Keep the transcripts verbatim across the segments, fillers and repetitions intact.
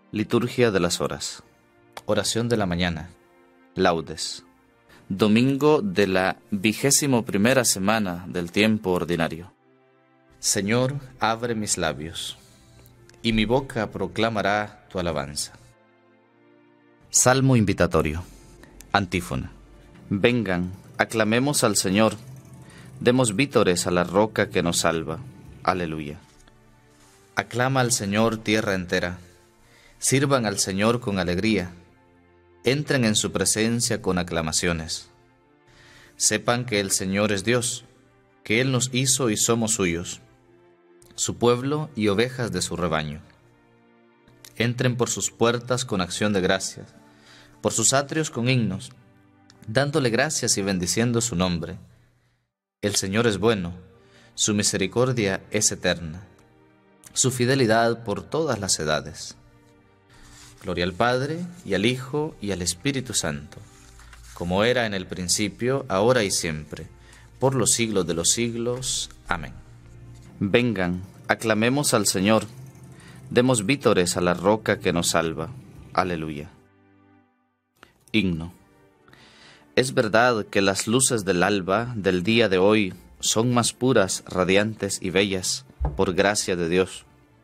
Liturgia de las Horas. Oración de la mañana. Laudes. Domingo de la vigésimo primera semana del tiempo ordinario. Señor, abre mis labios, y mi boca proclamará tu alabanza. Salmo invitatorio. Antífona. Vengan, aclamemos al Señor, demos vítores a la roca que nos salva. Aleluya. Aclama al Señor tierra entera, sirvan al Señor con alegría, entren en su presencia con aclamaciones. Sepan que el Señor es Dios, que Él nos hizo y somos suyos, su pueblo y ovejas de su rebaño. Entren por sus puertas con acción de gracias, por sus atrios con himnos, dándole gracias y bendiciendo su nombre. El Señor es bueno, su misericordia es eterna, su fidelidad por todas las edades. Gloria al Padre, y al Hijo, y al Espíritu Santo, como era en el principio, ahora y siempre, por los siglos de los siglos. Amén. Vengan, aclamemos al Señor, demos vítores a la roca que nos salva. Aleluya. Himno. Es verdad que las luces del alba del día de hoy son más puras, radiantes y bellas, por gracia de Dios.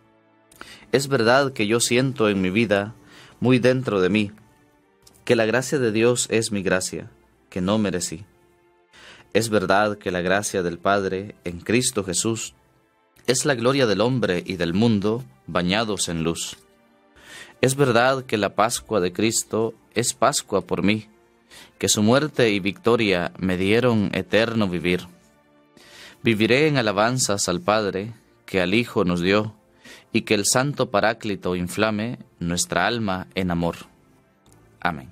Es verdad que yo siento en mi vida, muy dentro de mí, que la gracia de Dios es mi gracia, que no merecí. Es verdad que la gracia del Padre en Cristo Jesús es la gloria del hombre y del mundo bañados en luz. Es verdad que la Pascua de Cristo es Pascua por mí, que su muerte y victoria me dieron eterno vivir. Viviré en alabanzas al Padre, que al Hijo nos dio, y que el Santo Paráclito inflame nuestra alma en amor. Amén.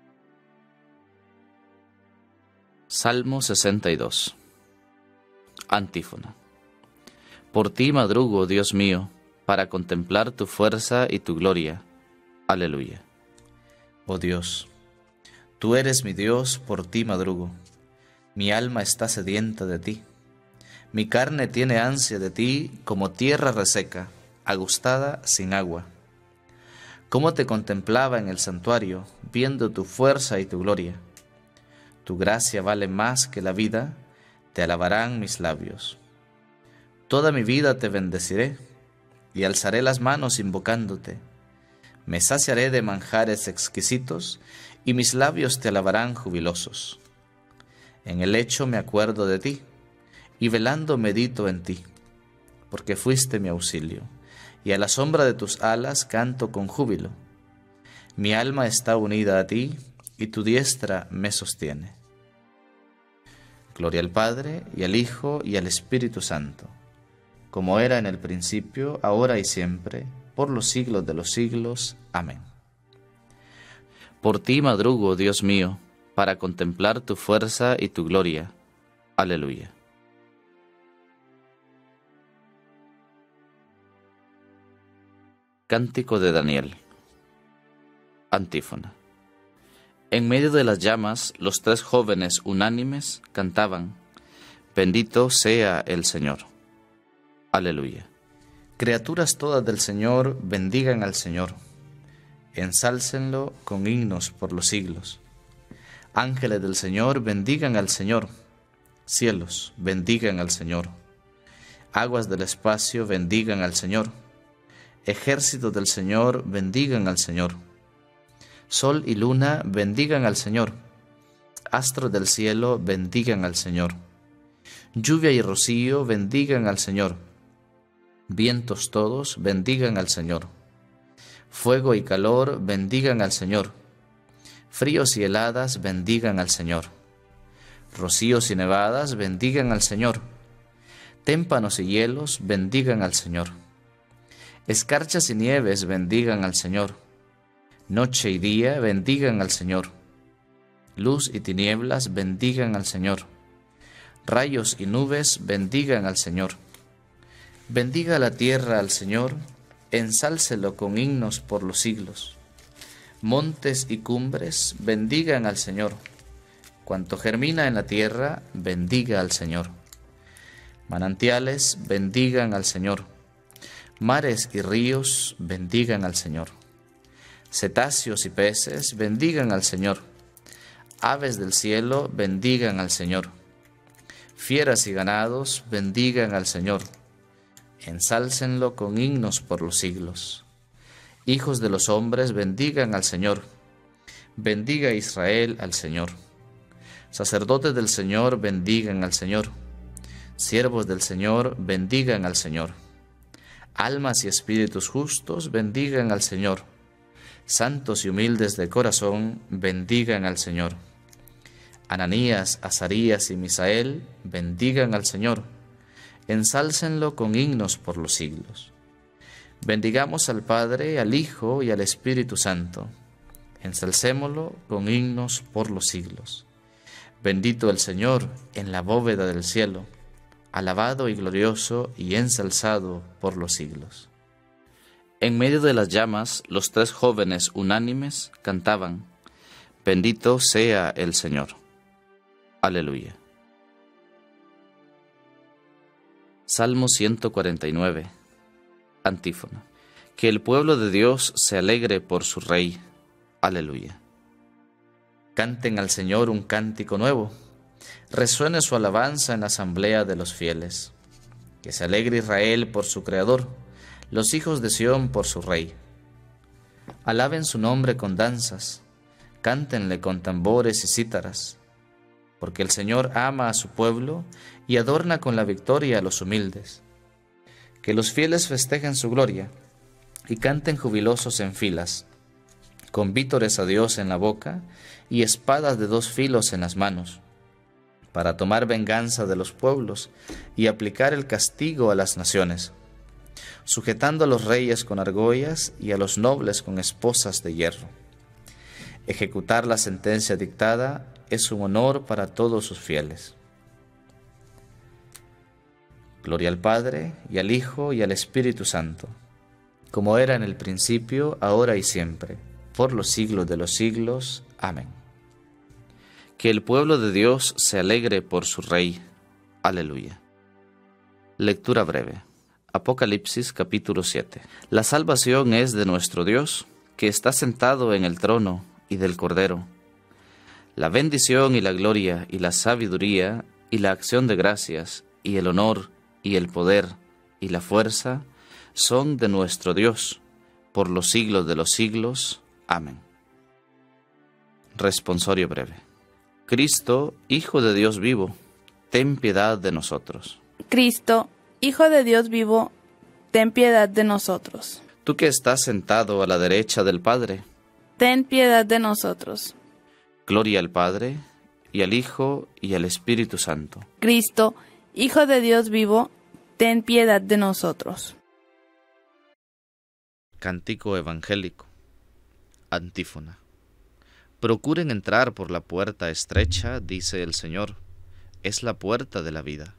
Salmo sesenta y dos. Antífona. Por ti madrugo, Dios mío, para contemplar tu fuerza y tu gloria. Aleluya. Oh Dios, tú eres mi Dios, por ti madrugo. Mi alma está sedienta de ti. Mi carne tiene ansia de ti como tierra reseca, agustada sin agua. Cómo te contemplaba en el santuario, viendo tu fuerza y tu gloria. Tu gracia vale más que la vida, te alabarán mis labios. Toda mi vida te bendeciré, y alzaré las manos invocándote. Me saciaré de manjares exquisitos, y mis labios te alabarán jubilosos. En el lecho me acuerdo de ti, y velando medito en ti, porque fuiste mi auxilio, y a la sombra de tus alas canto con júbilo. Mi alma está unida a ti, y tu diestra me sostiene. Gloria al Padre, y al Hijo, y al Espíritu Santo, como era en el principio, ahora y siempre, por los siglos de los siglos. Amén. Por ti madrugo, Dios mío, para contemplar tu fuerza y tu gloria. Aleluya. Cántico de Daniel. Antífona. En medio de las llamas, los tres jóvenes unánimes cantaban: Bendito sea el Señor. Aleluya. Criaturas todas del Señor, bendigan al Señor. Ensálcenlo con himnos por los siglos. Ángeles del Señor, bendigan al Señor. Cielos, bendigan al Señor. Aguas del espacio, bendigan al Señor. Ejércitos del Señor, bendigan al Señor. Sol y luna, bendigan al Señor. Astros del cielo, bendigan al Señor. Lluvia y rocío, bendigan al Señor. Vientos todos, bendigan al Señor. Fuego y calor, bendigan al Señor. Fríos y heladas, bendigan al Señor. Rocíos y nevadas, bendigan al Señor. Témpanos y hielos, bendigan al Señor. Escarchas y nieves, bendigan al Señor. Noche y día, bendigan al Señor. Luz y tinieblas, bendigan al Señor. Rayos y nubes, bendigan al Señor. Bendiga la tierra al Señor, ensálcelo con himnos por los siglos. Montes y cumbres, bendigan al Señor. Cuanto germina en la tierra, bendiga al Señor. Manantiales, bendigan al Señor. Mares y ríos, bendigan al Señor. Cetáceos y peces, bendigan al Señor. Aves del cielo, bendigan al Señor. Fieras y ganados, bendigan al Señor. Ensálcenlo con himnos por los siglos. Hijos de los hombres, bendigan al Señor. Bendiga Israel al Señor. Sacerdotes del Señor, bendigan al Señor. Siervos del Señor, bendigan al Señor. Almas y espíritus justos, bendigan al Señor. Santos y humildes de corazón, bendigan al Señor. Ananías, Azarías y Misael, bendigan al Señor. Ensálcenlo con himnos por los siglos. Bendigamos al Padre, al Hijo y al Espíritu Santo. Ensalcémoslo con himnos por los siglos. Bendito el Señor en la bóveda del cielo, alabado y glorioso y ensalzado por los siglos. En medio de las llamas, los tres jóvenes unánimes cantaban: Bendito sea el Señor. Aleluya. Salmo ciento cuarenta y nueve. Antífona. Que el pueblo de Dios se alegre por su Rey. Aleluya. Canten al Señor un cántico nuevo. Resuene su alabanza en la asamblea de los fieles. Que se alegre Israel por su Creador, los hijos de Sión por su Rey. Alaben su nombre con danzas, cántenle con tambores y cítaras, porque el Señor ama a su pueblo y adorna con la victoria a los humildes. Que los fieles festejen su gloria y canten jubilosos en filas, con vítores a Dios en la boca y espadas de dos filos en las manos, para tomar venganza de los pueblos y aplicar el castigo a las naciones, sujetando a los reyes con argollas y a los nobles con esposas de hierro. Ejecutar la sentencia dictada es un honor para todos sus fieles. Gloria al Padre, y al Hijo, y al Espíritu Santo, como era en el principio, ahora y siempre, por los siglos de los siglos. Amén. Que el pueblo de Dios se alegre por su Rey. Aleluya. Lectura breve. Apocalipsis capítulo siete. La salvación es de nuestro Dios, que está sentado en el trono y del Cordero. La bendición y la gloria y la sabiduría y la acción de gracias y el honor y el poder y la fuerza son de nuestro Dios, por los siglos de los siglos. Amén. Responsorio breve. Cristo, Hijo de Dios vivo, ten piedad de nosotros. Cristo, Hijo de Dios vivo, ten piedad de nosotros. Tú que estás sentado a la derecha del Padre, ten piedad de nosotros. Gloria al Padre, y al Hijo, y al Espíritu Santo. Cristo, Hijo de Dios vivo, ten piedad de nosotros. Cántico evangélico. Antífona. Procuren entrar por la puerta estrecha, dice el Señor, es la puerta de la vida.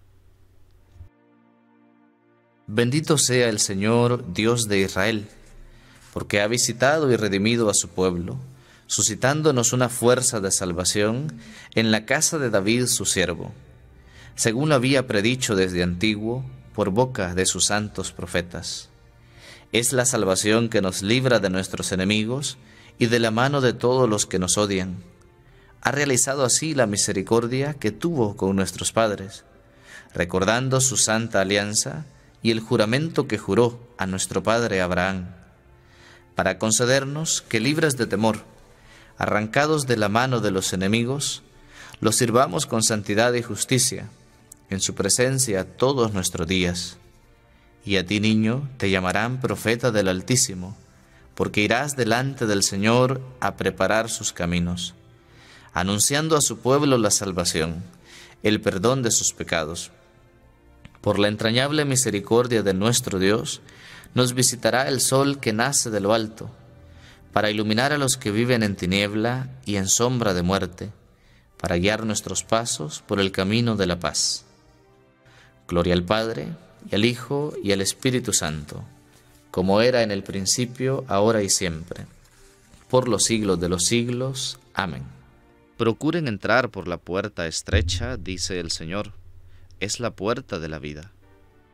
Bendito sea el Señor, Dios de Israel, porque ha visitado y redimido a su pueblo, suscitándonos una fuerza de salvación en la casa de David su siervo, según lo había predicho desde antiguo, por boca de sus santos profetas. Es la salvación que nos libra de nuestros enemigos y de la mano de todos los que nos odian. Ha realizado así la misericordia que tuvo con nuestros padres, recordando su santa alianza y el juramento que juró a nuestro padre Abraham, para concedernos que, libres de temor, arrancados de la mano de los enemigos, los sirvamos con santidad y justicia, en su presencia todos nuestros días. Y a ti, niño, te llamarán profeta del Altísimo, porque irás delante del Señor a preparar sus caminos, anunciando a su pueblo la salvación, el perdón de sus pecados. Por la entrañable misericordia de nuestro Dios, nos visitará el sol que nace de lo alto, para iluminar a los que viven en tiniebla y en sombra de muerte, para guiar nuestros pasos por el camino de la paz. Gloria al Padre, y al Hijo, y al Espíritu Santo, como era en el principio, ahora y siempre, por los siglos de los siglos. Amén. Procuren entrar por la puerta estrecha, dice el Señor, es la puerta de la vida.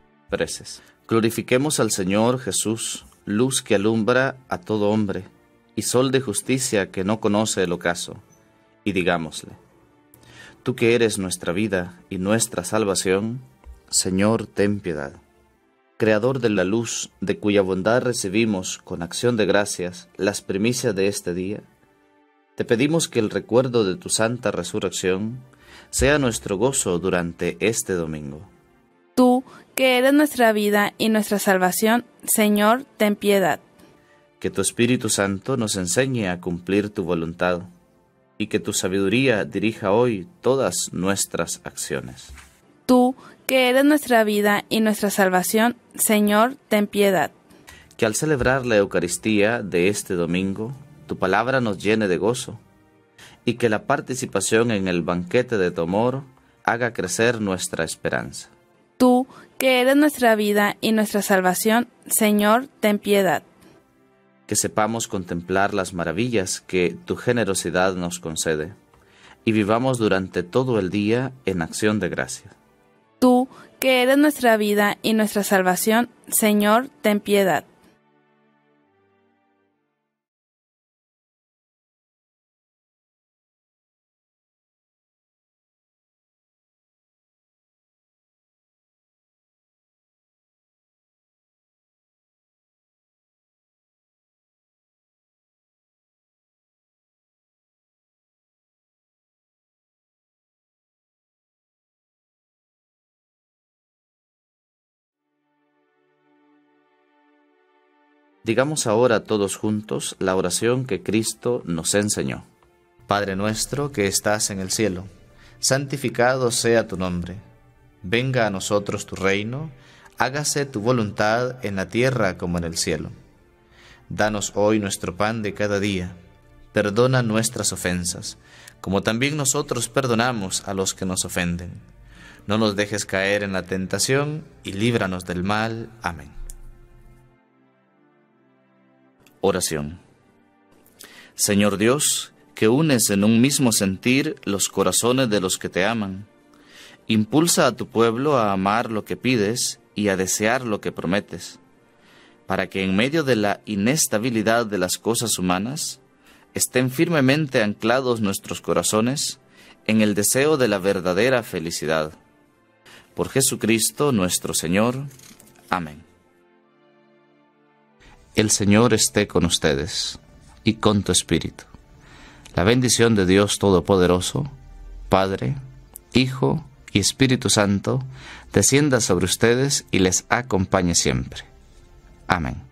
Preces. Glorifiquemos al Señor Jesús, luz que alumbra a todo hombre, y sol de justicia que no conoce el ocaso, y digámosle: tú que eres nuestra vida y nuestra salvación, Señor, ten piedad. Creador de la luz, de cuya bondad recibimos con acción de gracias las primicias de este día, te pedimos que el recuerdo de tu santa resurrección sea nuestro gozo durante este domingo. Tú, que eres nuestra vida y nuestra salvación, Señor, ten piedad. Que tu Espíritu Santo nos enseñe a cumplir tu voluntad, y que tu sabiduría dirija hoy todas nuestras acciones. Tú, que eres nuestra vida y nuestra salvación, Señor, ten piedad. Que al celebrar la Eucaristía de este domingo, tu palabra nos llene de gozo, y que la participación en el banquete de tu amor haga crecer nuestra esperanza. Tú, que eres nuestra vida y nuestra salvación, Señor, ten piedad. Que sepamos contemplar las maravillas que tu generosidad nos concede, y vivamos durante todo el día en acción de gracias. Tú, que eres nuestra vida y nuestra salvación, Señor, ten piedad. Digamos ahora todos juntos la oración que Cristo nos enseñó. Padre nuestro que estás en el cielo, santificado sea tu nombre. Venga a nosotros tu reino, hágase tu voluntad en la tierra como en el cielo. Danos hoy nuestro pan de cada día. Perdona nuestras ofensas, como también nosotros perdonamos a los que nos ofenden. No nos dejes caer en la tentación y líbranos del mal. Amén. Oración. Señor Dios, que unes en un mismo sentir los corazones de los que te aman, impulsa a tu pueblo a amar lo que pides y a desear lo que prometes, para que en medio de la inestabilidad de las cosas humanas, estén firmemente anclados nuestros corazones en el deseo de la verdadera felicidad. Por Jesucristo nuestro Señor. Amén. El Señor esté con ustedes y con tu espíritu. La bendición de Dios Todopoderoso, Padre, Hijo y Espíritu Santo, descienda sobre ustedes y les acompañe siempre. Amén.